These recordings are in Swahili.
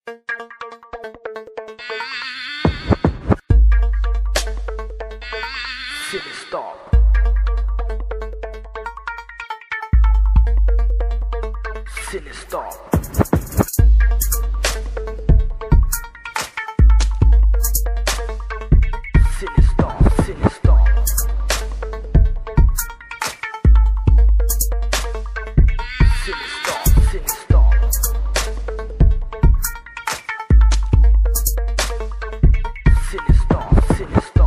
Sinister. Sinister. Sinister. Sinister. Sinister. Sinister. Sinister. Sinister.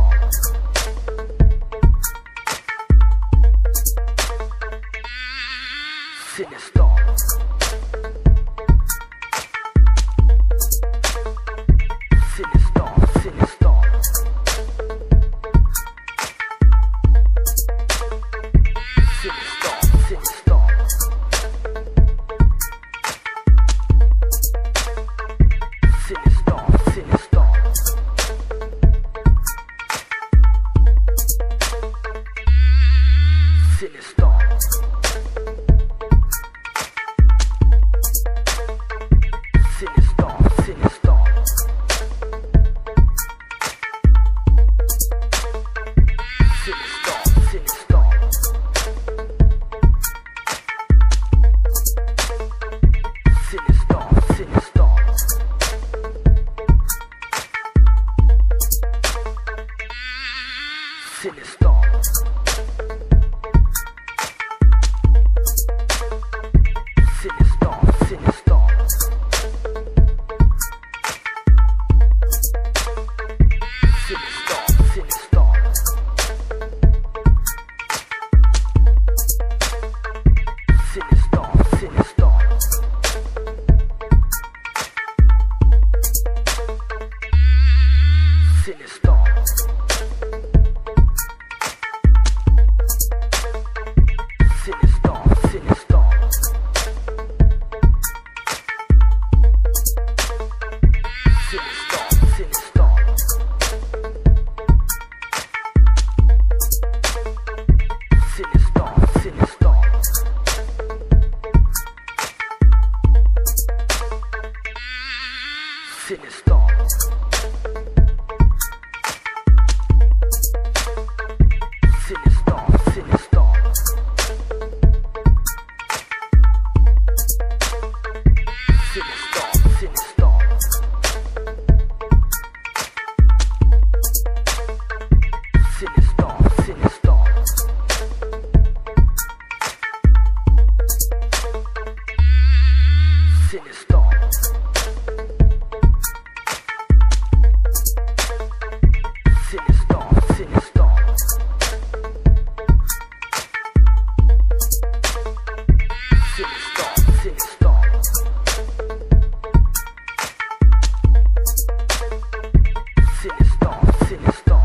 Sinister. Sinister. Sinister. Sinister. Sinister. Sinister. Sinister. Sinister. Sinister, sinister. Sinister, sinister. Sinister, sinister. Sinister. Sinister, sinister. Sinister, sinister. Sinister, sinister. Sinister. Sinister, sinister. Sinister, sinister. Sinister, sinister. Sinister. Sinister, sinister. Sinister, sinister. Sinister, sinister. Sinister. Sinister, sinister. Sinister, sinister. Sinister, sinister.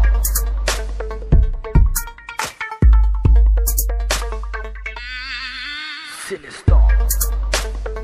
Sinister.